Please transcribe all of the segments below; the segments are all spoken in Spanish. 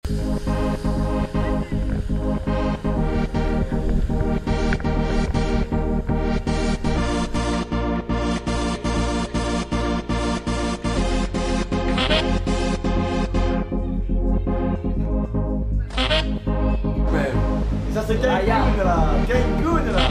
Ça c'est Cancun là, Cancun là.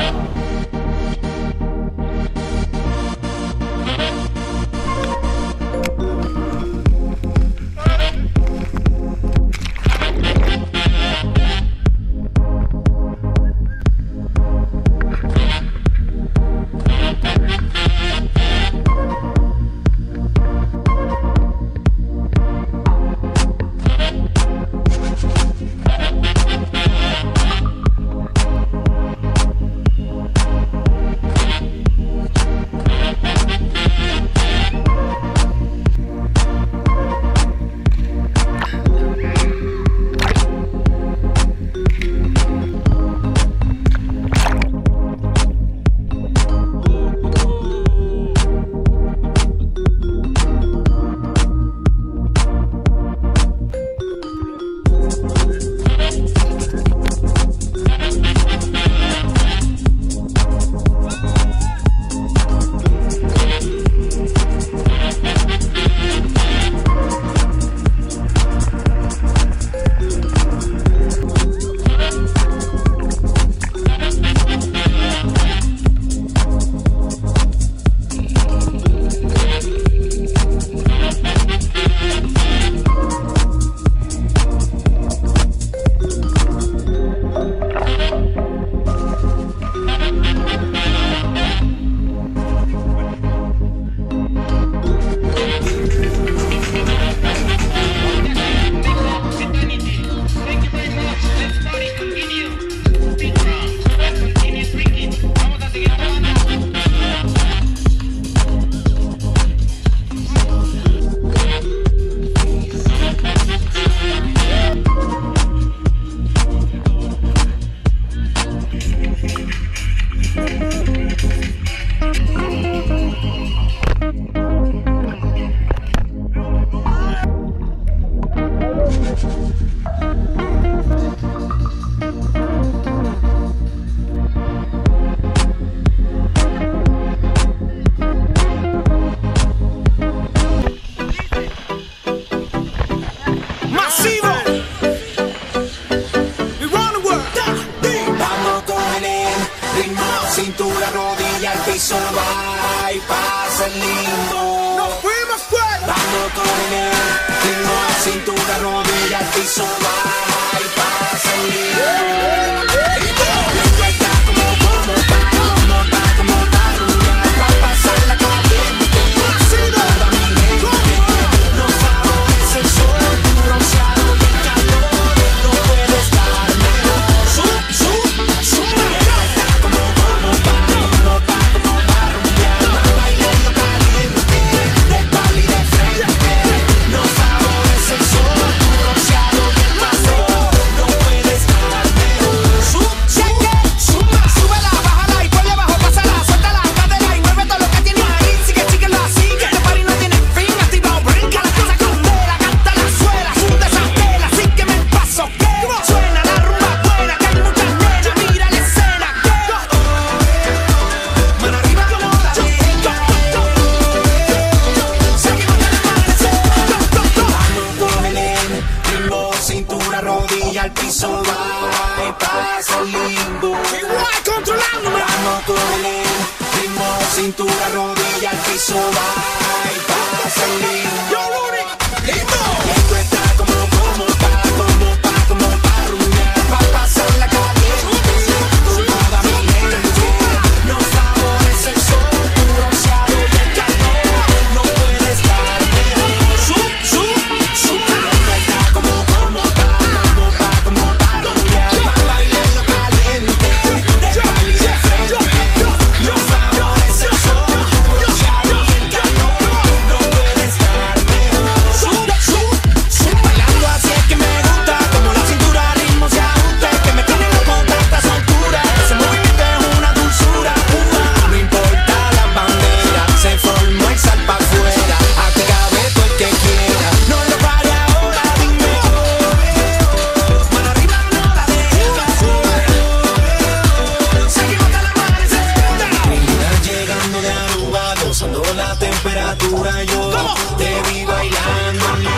Cintura, rodilla, al piso, va y pasa el limbo. ¡Nos fuimos fuera! Vamos con él, ritmo, cintura, rodilla, al piso, va y pasa el limbo. Esto está como pa' rumbear, pa' pasarla caliente. Toda mi gente no favorece el sol, bronceado y el calor. No puede estar mejor. Sube. Al piso va y pasa el limbo. Igual controlándome. Vamos con él, ritmo, cintura, rodilla, al piso va y pasa el limbo. Yo, Rudy, lindo. Esto está como pa' rumbear, pa' pasarla caliente. Toda mi gente no favorece el sol, tu bronceado y el calor. No puede estar mejor. Esto está como Te vi bailando en